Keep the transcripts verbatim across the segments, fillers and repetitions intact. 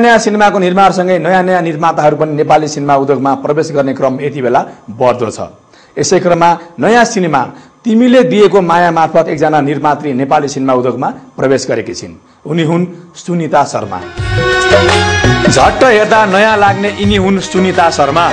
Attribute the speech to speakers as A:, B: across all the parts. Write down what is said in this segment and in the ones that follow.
A: नयाँ सिनेमाको निर्माणसँगै नयाँ नयाँ निर्माताहरू पनि नेपाली सिनेमा उद्योगमा प्रवेश गर्ने क्रम यति बेला बढ्दो छ। यसै क्रममा नयाँ सिनेमा तिमीले दिएको माया मार्फत एकजना निर्मात्री नेपाली सिनेमा उद्योगमा प्रवेश गरेकी छिन्। उनी हुन् सुनिता शर्मा। झट्ट हेर्दा नयाँ लाग्ने यिनी हुन् सुनिता शर्मा।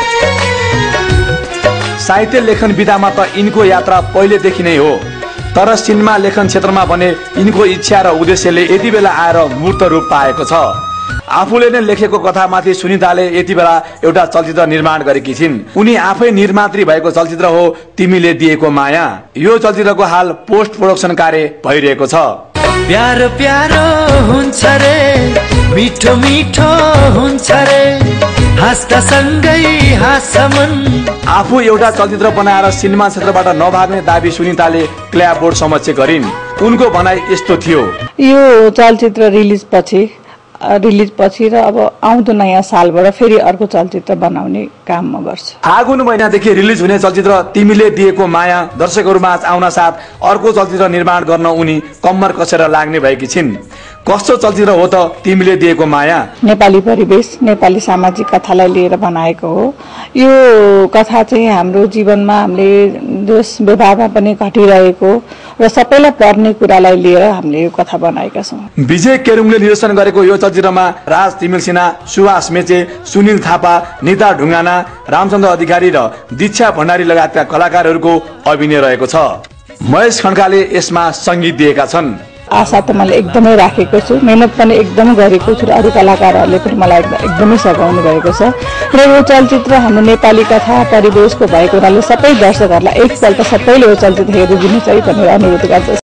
A: साहित्य लेखन विधामा त यिनको यात्रा पहिलेदेखि नै हो, तर सिनेमा लेखन क्षेत्रमा भने यिनको इच्छा र उद्देश्यले यति बेला आएर मूर्त रूप पाएको छ। आफूले नै लेखेको कथामाथि सुनिताले यति बेला एउटा चलचित्र निर्माण गरेकी छिन्। उनी आफै निर्मात्री भएको चलचित्र हो तिमीले दिएको माया। यो चलचित्रको हाल पोस्ट प्रोडक्सन कार्य भइरहेको छ।
B: प्यारो प्यारो हुन्छ रे, मिठो मिठो हुन्छ रे, हाँस्दा सँगै हाँसमन।
A: आफू एउटा चलचित्र बनाएर सिनेमा क्षेत्रबाट नभाग्ने दाबी सुनिताले क्ल्याब बोर्ड समक्ष गरिन्। उनको भनाइ यस्तो थियो,
C: यो चलचित्र रिलिज पछि रिलिज पछि र अब आउँदो नयाँ सालबाट फेरि अर्को चलचित्र बनाउने काम म गर्छु।
A: फागुन महिनादेखि रिलिज हुने चलचित्र तिमीले दिएको माया दर्शकहरूमा आउन साथ अर्को चलचित्र निर्माण गर्न उनी कम्मर कसेर लाग्ने भएकी छिन्। कस्तो चलचित्र हो त तिमीले दिएको माया?
C: नेपाली परिवेश, नेपाली सामाजिक कथालाई लिएर बनाएको हो। यो कथा चाहिँ हाम्रो जीवनमा हामीले देश व्यवहारमा पनि घटिरहेको र सबैलाई पर्ने कुरालाई लिएर हामीले यो कथा बनाएका छौँ।
A: विजय केरुङले निर्देशन गरेको यो चलचित्रमा राज तिमिल सिन्हा, सुवास मेचे, सुनिल थापा, निता ढुङ्गाना, रामचन्द्र अधिकारी र दीक्षा भण्डारी लगायतका कलाकारहरूको अभिनय रहेको छ। महेश खड्काले यसमा सङ्गीत दिएका छन्।
C: आशा त मैले एकदमै राखेको छु, मेहनत पनि एकदमै गरेको छु र अरू कलाकारहरूले पनि मलाई एकदमै सघाउनु भएको छ र यो चलचित्र हाम्रो नेपाली कथा परिवेशको भएको हुनाले सबै दर्शकहरूलाई एकपल्ट सबैले यो चलचित्र हेरिदिनु चाहिँ भनेर अनुरोध गर्दछु।